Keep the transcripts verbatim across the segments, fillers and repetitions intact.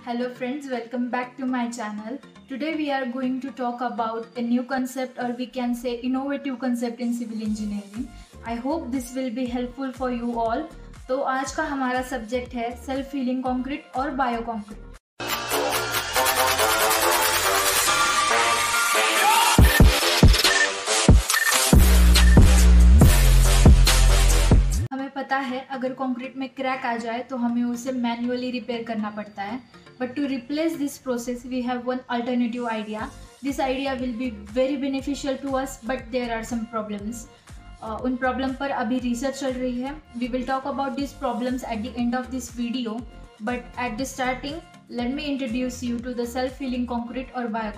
Hello friends, welcome back to my channel. Today we are going to talk about a new concept, or we can say innovative concept in civil engineering. I hope this will be helpful for you all. तो आज का हमारा subject है self healing concrete और bio concrete. हमें पता है अगर कंक्रीट में क्रैक आ जाए तो हमें उसे मैन्युअली रिपेयर करना पड़ता है, but to replace this process we have one alternative idea. This idea will be very beneficial to us, but there are some problems. उन प्रॉब्लम पर अभी रिसर्च चल रही है. We will talk about this problems at the end of this video, but at the starting let me introduce you to the self healing concrete और bio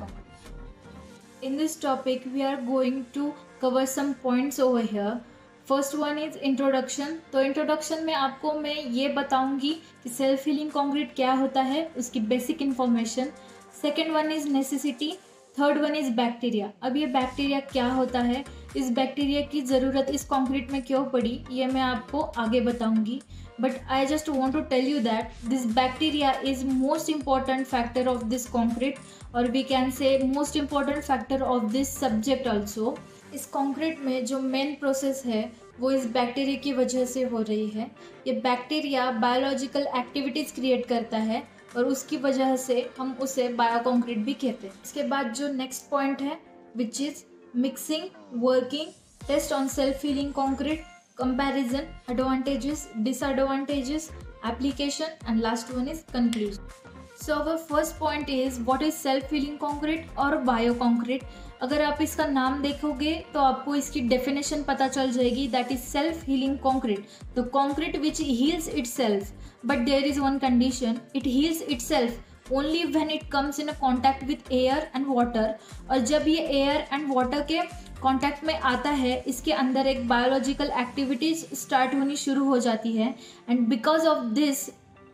concrete. In this topic we are going to cover some points over here. First one is introduction. तो introduction में आपको मैं ये बताऊंगी कि self healing concrete क्या होता है, उसकी basic information. Second one is necessity. Third one is bacteria. अब ये बैक्टीरिया क्या होता है, इस बैक्टीरिया की ज़रूरत इस कंक्रीट में क्यों पड़ी, ये मैं आपको आगे बताऊंगी. But I just want to tell you that this bacteria is most important factor of this concrete, और we can say most important factor of this subject also. इस कंक्रीट में जो मेन प्रोसेस है वो इस बैक्टीरिया की वजह से हो रही है. ये बैक्टीरिया बायोलॉजिकल एक्टिविटीज़ क्रिएट करता है और उसकी वजह से हम उसे बायो कंक्रीट भी कहते हैं. इसके बाद जो नेक्स्ट पॉइंट है which is mixing, working, test on self healing concrete, comparison, advantages, disadvantages, application, and last one is conclusion. So our first point is what is self healing concrete और bio concrete. अगर आप इसका नाम देखोगे तो आपको इसकी डेफिनेशन पता चल जाएगी. That is self healing concrete, the concrete which heals itself. But there is one condition, it heals itself only when it comes in a contact with air and water. और जब ये एयर एंड वाटर के contact में आता है, इसके अंदर एक बायोलॉजिकल एक्टिविटीज स्टार्ट होनी शुरू हो जाती है, and because of this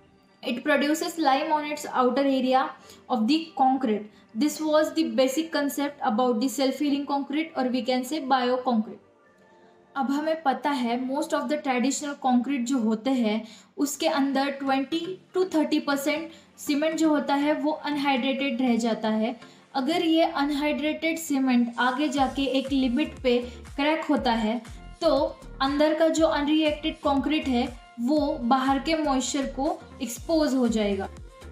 it produces lime on its outer area of the concrete. This was the basic concept about the self-healing concrete, or we can say bio concrete. अब हमें पता है most of the traditional concrete जो होते हैं उसके अंदर twenty to thirty percent cement जो होता है वो अनहाइड्रेटेड रह जाता है. अगर ये अनहाइड्रेटेड सीमेंट आगे जाके एक लिमिट पे क्रैक होता है तो अंदर का जो अनरिएक्टेड कंक्रीट है वो बाहर के मॉइस्चर को एक्सपोज हो जाएगा.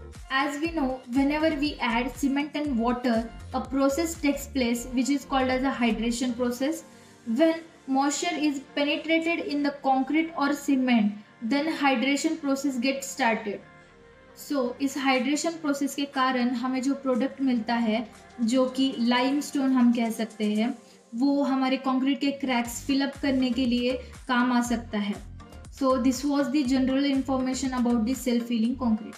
As we know, whenever we add cement and water, a process takes place which is called as a hydration process. When moisture is penetrated in the concrete or cement, then hydration process gets started. So इस hydration process के कारण हमें जो product मिलता है, जो कि limestone हम कह सकते हैं, वो हमारे कंक्रीट के क्रैक्स फिलअप करने के लिए काम आ सकता है. So this was the general information about the self healing concrete.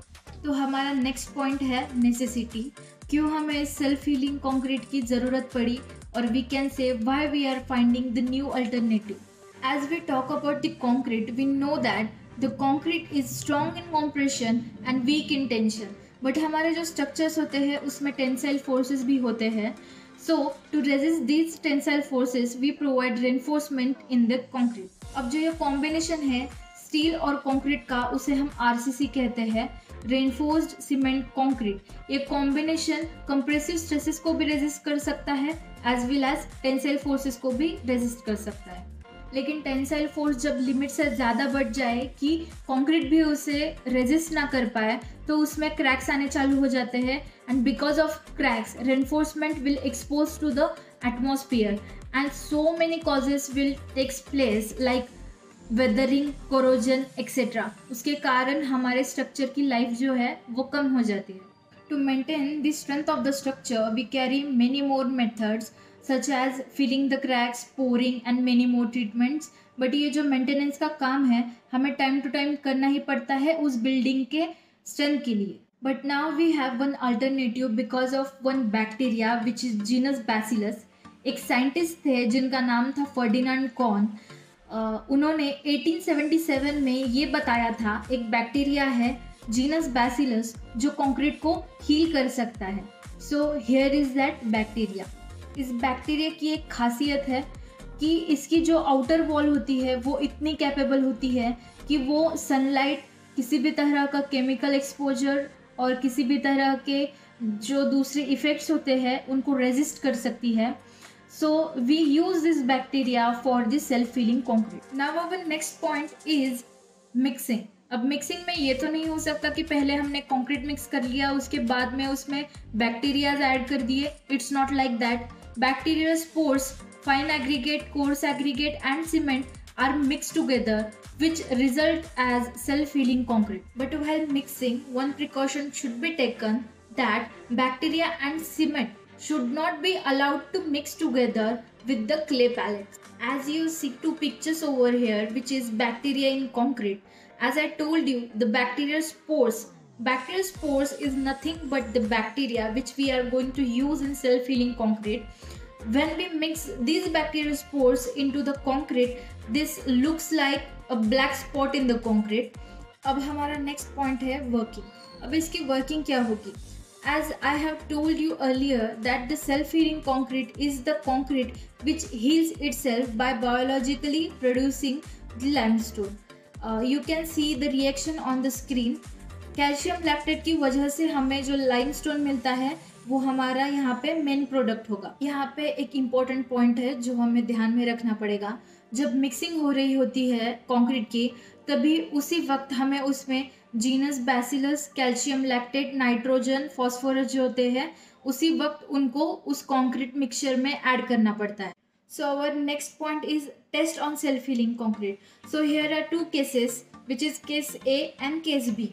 तो हमारा नेक्स्ट पॉइंट है नेसेसिटी. क्यों हमें सेल्फ हीलिंग कंक्रीट की ज़रूरत पड़ी, और we can say why we are finding the new alternative. As we talk about the concrete, we know that the concrete is strong in compression and weak in tension. But हमारे जो structures होते हैं उसमें tensile forces भी होते हैं. So to resist these tensile forces we provide reinforcement in the concrete. अब जो ये कॉम्बिनेशन है स्टील और कंक्रीट का, उसे हम आरसीसी कहते हैं, रेनफोर्स्ड सीमेंट कंक्रीट. ये कॉम्बिनेशन कंप्रेसिव स्ट्रेसेस को भी रेजिस्ट कर सकता है as well as tensile forces को भी रेजिस्ट कर सकता है. लेकिन टेंसाइल फोर्स जब लिमिट से ज़्यादा बढ़ जाए कि कंक्रीट भी उसे रेजिस्ट ना कर पाए, तो उसमें क्रैक्स आने चालू हो जाते हैं, and because of cracks reinforcement will expose to the atmosphere, and so many causes will takes place like weathering, corrosion etcetera. उसके कारण हमारे स्ट्रक्चर की लाइफ जो है वो कम हो जाती है. To maintain the strength of the structure we carry many more methods such as filling the cracks, pouring and many more treatments. But ये जो मेंटेनेंस का काम है हमें टाइम टू टाइम करना ही पड़ता है उस बिल्डिंग के स्ट्रेंथ के लिए. But now we have one alternative because of one bacteria which is genus bacillus. एक साइंटिस्ट थे जिनका नाम था फर्डिनांड कॉन. uh, उन्होंने एटीन सेवेंटी सेवन में ये बताया था एक बैक्टीरिया है जीनस बैसिलस जो कंक्रीट को हील कर सकता है. So here is that bacteria. इस बैक्टीरिया की एक खासियत है कि इसकी जो आउटर वॉल होती है वो इतनी कैपेबल होती है कि वो सनलाइट, किसी भी तरह का केमिकल एक्सपोजर और किसी भी तरह के जो दूसरे इफ़ेक्ट्स होते हैं उनको रेजिस्ट कर सकती है. So we use this bacteria for the self-healing concrete. Now our next point is mixing. अब मिक्सिंग में ये तो नहीं हो सकता कि पहले हमने कंक्रीट मिक्स कर लिया उसके बाद में उसमें बैक्टीरियाज ऐड कर दिए. It's not like that. Bacteria spores, fine aggregate, coarse aggregate and cement are mixed together which result as self-healing concrete. But while mixing, one precaution should be taken that bacteria and cement should not be allowed to mix together with the clay pellets. As you see two pictures over here, which is bacteria in concrete. As I told you, the bacteria spores. Bacteria spores is nothing but the bacteria which we are going to use in self-healing concrete. When we mix these bacteria spores into the concrete, this looks like a black spot in the concrete. अब हमारा next point है working. अब इसकी working क्या होगी? As I have told you earlier that the self-healing concrete is the concrete which heals itself by biologically producing the limestone. Uh, you can see the reaction on the screen. Calcium lactate की वजह से हमें जो limestone मिलता है वो हमारा यहाँ पे मेन प्रोडक्ट होगा. यहाँ पे एक इम्पॉर्टेंट पॉइंट है जो हमें ध्यान में रखना पड़ेगा. जब मिक्सिंग हो रही होती है कंक्रीट की तभी उसी वक्त हमें उसमें genus bacillus, calcium lactate, nitrogen, phosphorus जो होते हैं उसी वक्त उनको उस कंक्रीट मिक्सचर में ऐड करना पड़ता है. So our next point is test on self healing concrete. So here are two cases which is case A and case B.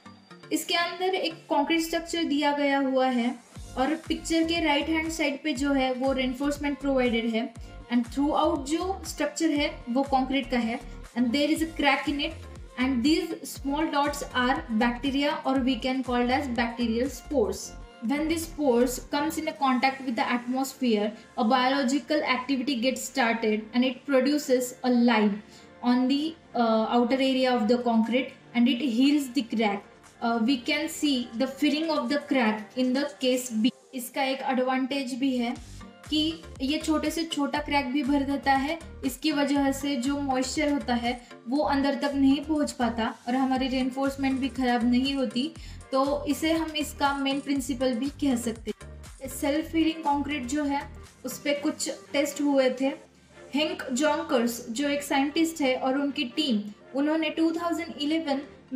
इसके अंदर एक कंक्रीट स्ट्रक्चर दिया गया हुआ है और पिक्चर के राइट हैंड साइड पे जो है वो रेनफोर्समेंट प्रोवाइडेड है एंड थ्रू आउट जो स्ट्रक्चर है वो कंक्रीट का है and there is a crack in it and these small dots are bacteria और we can called as bacterial spores. When these spores comes in a contact with the atmosphere, a biological activity gets started and it produces a lime on the uh, outer area of the concrete and it heals the crack. Uh, we can see the filling of the crack in the case B. इसका एक advantage भी है कि ये छोटे से छोटा crack भी भर देता है. इसकी वजह से जो मॉइस्चर होता है वो अंदर तक नहीं पहुंच पाता और हमारी रेनफोर्समेंट भी खराब नहीं होती. तो इसे हम इसका मेन प्रिंसिपल भी कह सकते हैं. सेल्फ हीलिंग कंक्रीट जो है उस पर कुछ टेस्ट हुए थे. हेंक जॉन्कर्स जो एक साइंटिस्ट है और उनकी टीम, उन्होंने टू थाउजेंड इलेवन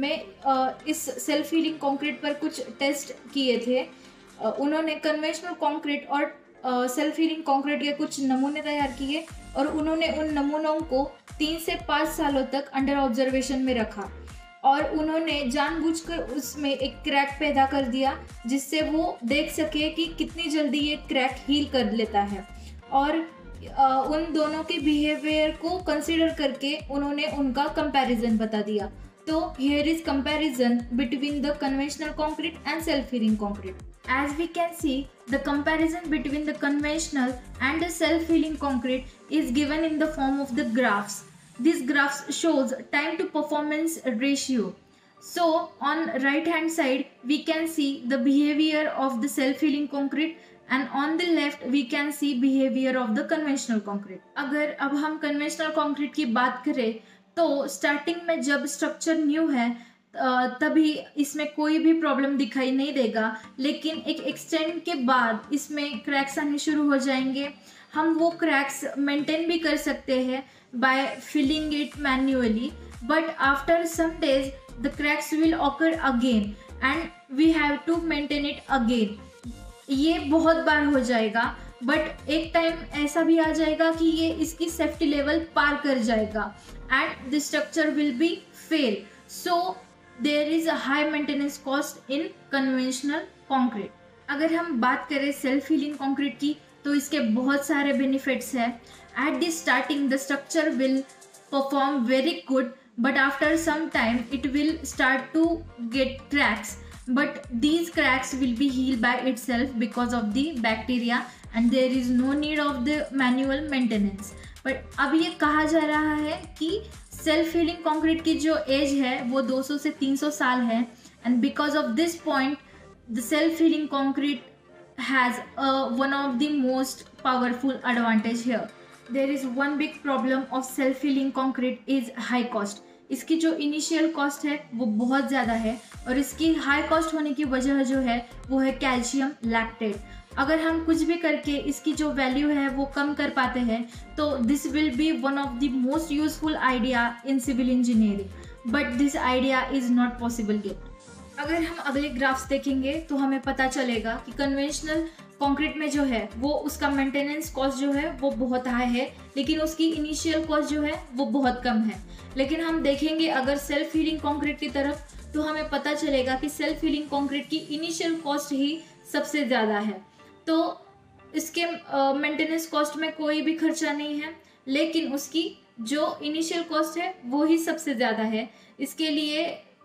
में इस सेल्फ हीलिंग कंक्रीट पर कुछ टेस्ट किए थे. उन्होंने कन्वेंशनल कंक्रीट और सेल्फ हीलिंग कंक्रीट के कुछ नमूने तैयार किए और उन्होंने उन नमूनों को तीन से पाँच सालों तक अंडर ऑब्जर्वेशन में रखा और उन्होंने जानबूझकर उसमें एक क्रैक पैदा कर दिया जिससे वो देख सके कि कितनी जल्दी ये क्रैक हील कर लेता है. और आ, उन दोनों के बिहेवियर को कंसिडर करके उन्होंने उनका कंपैरिजन बता दिया. तो here is comparison between the conventional concrete and self healing concrete. As we can see, the comparison between the conventional and the self-healing concrete is given in the form of the graphs. This graphs shows time to performance ratio. So on right hand side we can see the behavior of the self-healing concrete and on the left we can see behavior of the conventional concrete. अगर अब हम conventional concrete की बात करें तो starting में जब structure new है तभी इसमें कोई भी प्रॉब्लम दिखाई नहीं देगा, लेकिन एक एक्सटेंड के बाद इसमें क्रैक्स आने शुरू हो जाएंगे. हम वो क्रैक्स मेंटेन भी कर सकते हैं by filling it manually, but after some days the cracks will occur again and we have to maintain it again. ये बहुत बार हो जाएगा, बट एक टाइम ऐसा भी आ जाएगा कि ये इसकी सेफ्टी लेवल पार कर जाएगा and the structure will be fail. So there is a high maintenance cost in conventional concrete. अगर हम बात करें सेल्फ हीलिंग कंक्रीट की तो इसके बहुत सारे बेनिफिट्स हैं. At the starting the structure will perform very good, but after some time it will start to get cracks, but these cracks will be healed by itself because of the bacteria and there is no need of the manual maintenance. but अब ये कहा जा रहा है कि self healing concrete की जो as है वो दो सौ से तीन सौ साल है and because of this point the self healing concrete has a, one of the most powerful advantage here. There is one big problem of self healing concrete is high cost. इसकी जो इनिशियल कॉस्ट है वो बहुत ज़्यादा है, और इसकी high cost होने की वजह जो है वो है कैल्शियम लैक्टेट। अगर हम कुछ भी करके इसकी जो वैल्यू है वो कम कर पाते हैं तो this will be one of the most useful idea in civil engineering, but this idea is not possible yet. अगर हम अगले ग्राफ्स देखेंगे तो हमें पता चलेगा कि कन्वेंशनल कंक्रीट में जो है वो उसका मेंटेनेंस कॉस्ट जो है वो बहुत हाई है, लेकिन उसकी इनिशियल कॉस्ट जो है वो बहुत कम है। लेकिन हम देखेंगे अगर सेल्फ हीलिंग कंक्रीट की तरफ तो हमें पता चलेगा कि सेल्फ हीलिंग कंक्रीट की इनिशियल कॉस्ट ही सबसे ज़्यादा है। तो इसके मेंटेनेंस कॉस्ट में कोई भी खर्चा नहीं है, लेकिन उसकी जो इनिशियल कॉस्ट है वो ही सबसे ज़्यादा है। इसके लिए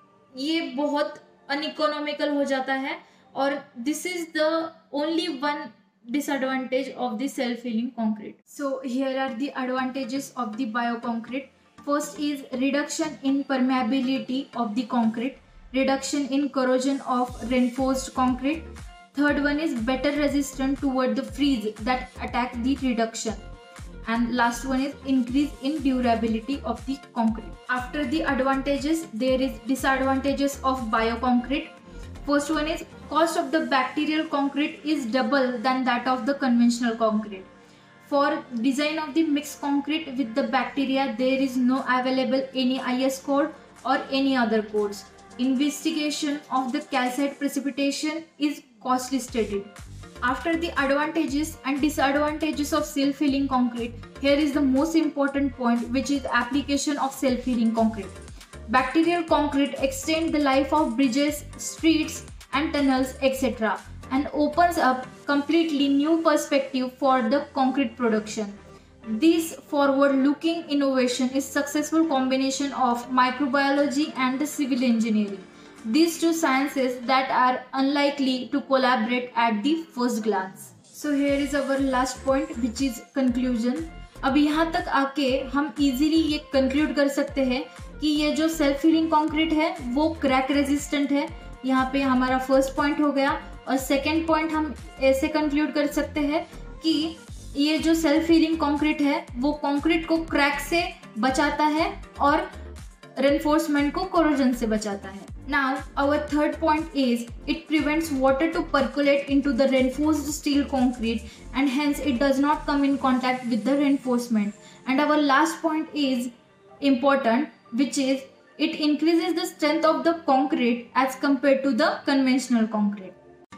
ये बहुत अनइकोनॉमिकल हो जाता है, और this is the only one disadvantage of the self-healing concrete. So here are the advantages of the bioconcrete. First is reduction in permeability of the concrete, reduction in corrosion of reinforced concrete. Third one is better resistant toward the freeze that attack the reduction. And last one is increase in durability of the concrete. After the advantages, there is disadvantages of bioconcrete. First one is cost of the bacterial concrete is double than that of the conventional concrete. For design of the mixed concrete with the bacteria, there is no available any I S code or any other codes. Investigation of the calcite precipitation is costly studied. After the advantages and disadvantages of self-healing concrete, here is the most important point, which is application of self-healing concrete. Bacterial concrete extend the life of bridges, streets and tunnels, et cetera, and opens up completely new perspective for the concrete production. This forward-looking innovation is successful combination of microbiology and the civil engineering. These two sciences that are unlikely to collaborate at the first glance. So here is our last point, which is conclusion. अब यहाँ तक आके हम easily ये conclude कर सकते हैं कि ये जो सेल्फ हीलिंग कंक्रीट है वो क्रैक रेजिस्टेंट है। यहाँ पे हमारा फर्स्ट पॉइंट हो गया, और सेकंड पॉइंट हम ऐसे कंक्लूड कर सकते हैं कि ये जो सेल्फ हीलिंग कंक्रीट है वो कंक्रीट को क्रैक से बचाता है और रेनफोर्समेंट को कोरोजन से बचाता है। Now our third point is it prevents water to percolate into the reinforced steel concrete, and hence it does not come in contact with the reinforcement. And our last point is important, which is it increases the strength of the concrete as compared to the conventional concrete.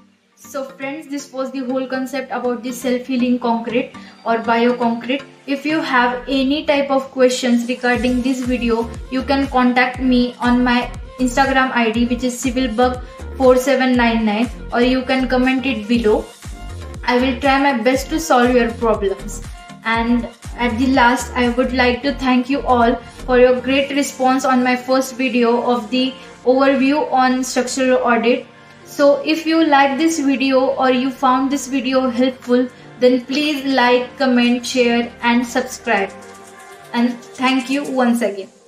So friends, this was the whole concept about the self-healing concrete or bioconcrete. If you have any type of questions regarding this video, you can contact me on my Instagram I D, which is civilbug four seven nine nine, or you can comment it below. I will try my best to solve your problems. And at the last, I would like to thank you all for your great response on my first video of the overview on structural audit. So if you like this video or you found this video helpful, then please like, comment, share and subscribe. And thank you once again.